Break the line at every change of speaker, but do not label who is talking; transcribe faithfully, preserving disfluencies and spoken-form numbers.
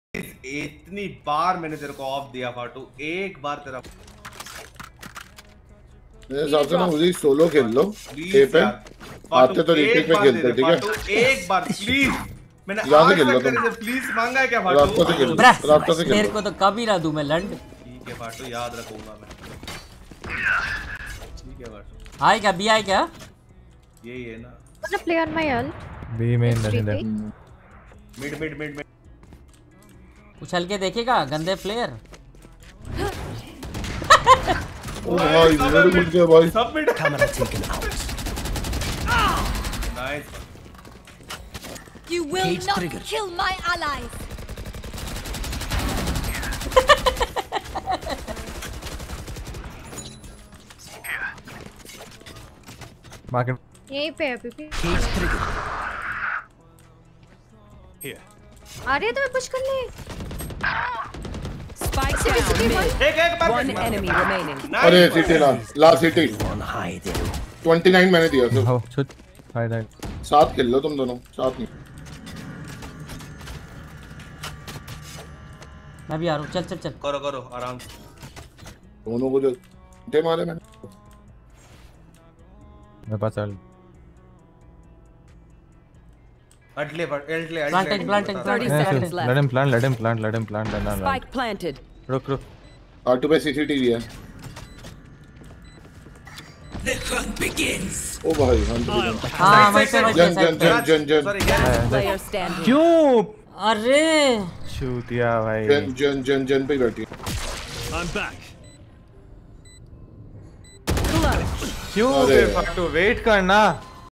इतनी बार मैंने तेरे को ऑफ दिया फाटू, एक बार तेरा
मेरे हिसाब से ना मुझे सोलो खेल लो ए पे, आते तो रीटेक में खेलते ठीक है।
एक बार प्लीज, मैंने
यहाँ से
आज
खेल लो
तक
तुम,
तेरे से प्लीज मांगा है क्या फाटू?
रास्ते से खेल लो, रास्ते से खेल
तेरे
लो।
को तो कभी ना दूं मैं लंड।
ठीक है फाटू, याद रखूंगा मैं। ठीक है फाटू।
आए क्या बी आए क्या?
यही है ना।
Wanna play on my ult?
B में नहीं दे।
Mid mid mid mid.
उछल के देखेगा गंदे प्लेयर।
ओ भाई मेरे मुझ गया भाई।
सब mid.
Camera taken out.
Nice.
You will
Cage
not
trigger.
kill my allies.
Market
यहीं पे है पीपी।
Cage trigger.
Here.
आ रहे तो मैं पुश कर ले।
Spike down mid.
एक एक बार।
One enemy remaining.
अरे सिटी ना last city
On high there.
उनतीस मैंने दिया तो
हो छुट हाय हाय
साथ खेल लो तुम दोनों साथ नहीं।
मैं भी आ रहा हूँ, चल चल चल।
करो करो आराम से।
दोनों को जो दे मारे मैंने।
मेरे पास चल
अटले अटले
Planting, planting, planting.
thirty seconds
let
left.
him plant let him plant let him plant and then
Spike planted.
रुक रुक
आर टू पे सीसीटीवी है।
The hunt begins.
ओ भाई हम तो
हाँ वहीं पे वहीं पे
जन जन
साइड पे।
जन जन जन
सॉरी क्या?
Player standing.
क्यों
अरे
चूतिया भाई
जन जन जन जन पे बैठी।
I'm back.
क्यों
अरे
बे फाटू वेट करना